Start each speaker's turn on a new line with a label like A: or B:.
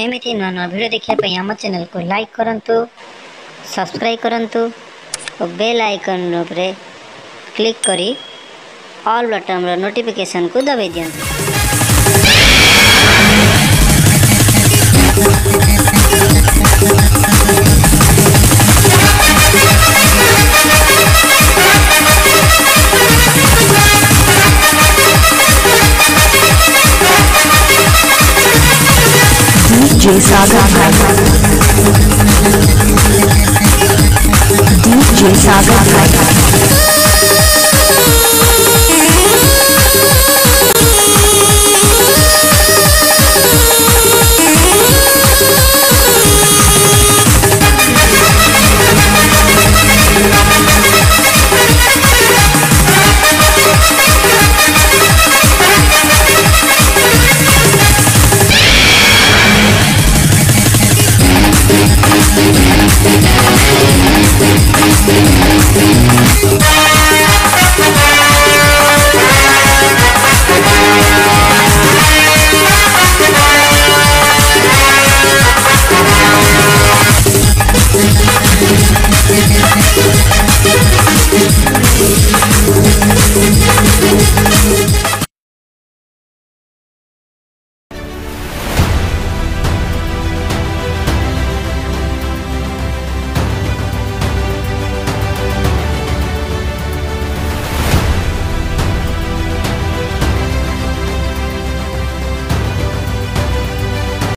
A: एमती नुआ नुआ वीडियो देखिए आम चैनल को लाइक करंतु, सब्सक्राइब करंतु और बेल आइकन उपरे क्लिक करी ऑल बटन रो नोटिफिकेशन को दबाई दियंतु।
B: DJ Sagar Bhai, DJ Sagar Bhai।